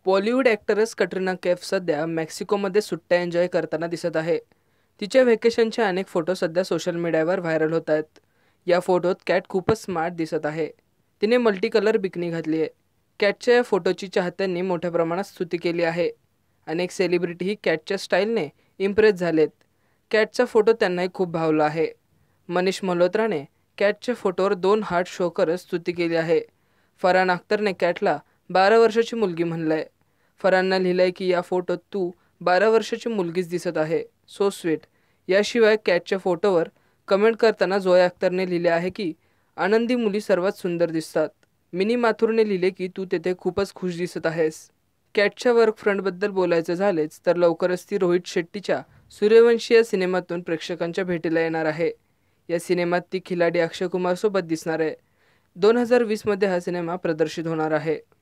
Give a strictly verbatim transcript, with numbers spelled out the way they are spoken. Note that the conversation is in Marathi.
बॉलिवूड ॲक्ट्रेस कटरीना कैफ सध्या मेक्सिकोमध्ये सुट्ट्या एन्जॉय करताना दिसत आहे. तिच्या व्हॅकेशनचे अनेक फोटो सध्या सोशल मीडियावर व्हायरल होत आहेत. या फोटोत कॅट खूपच स्मार्ट दिसत आहे. तिने मल्टी कलर बिकनी घातली आहे. कॅटच्या या फोटोची चाहत्यांनी मोठ्या प्रमाणात स्तुती केली आहे. अनेक सेलिब्रिटीही कॅटच्या स्टाईलने इम्प्रेस झालेत. कॅटचा फोटो त्यांनाही खूप भावला आहे. मनीष मल्होत्राने कॅटच्या फोटोवर दोन हार्ट शो करत स्तुती केली आहे. फरहान अख्तरने कॅटला बारा वर्षाची मुलगी म्हणलंय. फरहाननं लिहिलंय की या फोटोत तू बारा वर्षाची मुलगीच दिसत आहे, सो स्वीट. याशिवाय कॅटच्या फोटोवर कमेंट करताना जोया अख्तरने लिहिले आहे की आनंदी मुली सर्वात सुंदर दिसतात. मिनी माथुरने लिहिले की तू तेथे खूपच खुश दिसत आहेस. कॅटच्या वर्क फ्रंटबद्दल बोलायचं झालेच तर लवकरच ती रोहित शेट्टीच्या सूर्यवंशी या सिनेमातून प्रेक्षकांच्या भेटीला येणार आहे. या सिनेमात ती खिलाडी अक्षय कुमारसोबत दिसणार आहे. दोन हजार वीसमध्ये हा सिनेमा प्रदर्शित होणार आहे.